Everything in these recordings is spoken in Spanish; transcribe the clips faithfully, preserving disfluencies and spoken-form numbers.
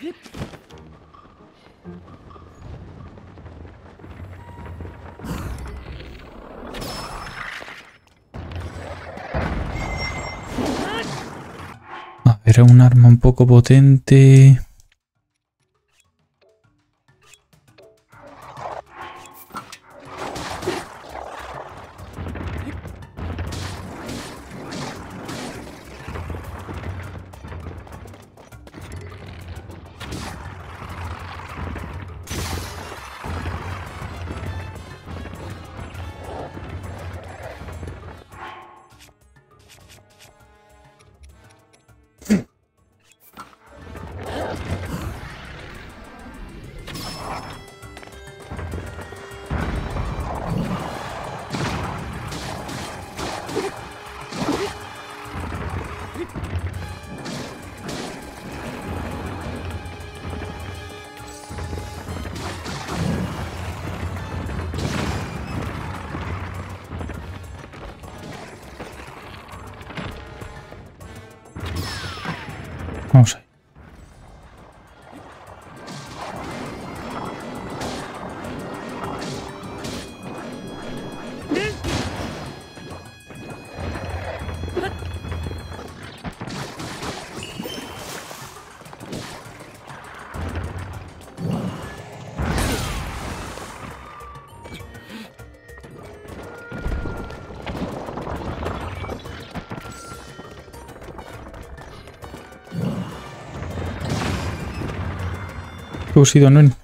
A ver, un arma un poco potente. Vamos ahí. ¿Qué ha sido, Nen?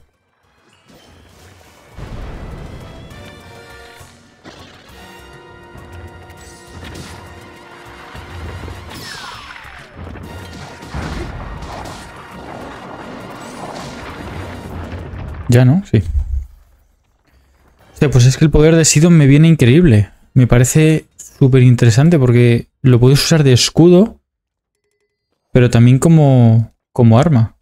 Ya, ¿no? Sí. Hostia, pues es que el poder de Sidon me viene increíble. Me parece súper interesante porque lo puedes usar de escudo, pero también como, como arma.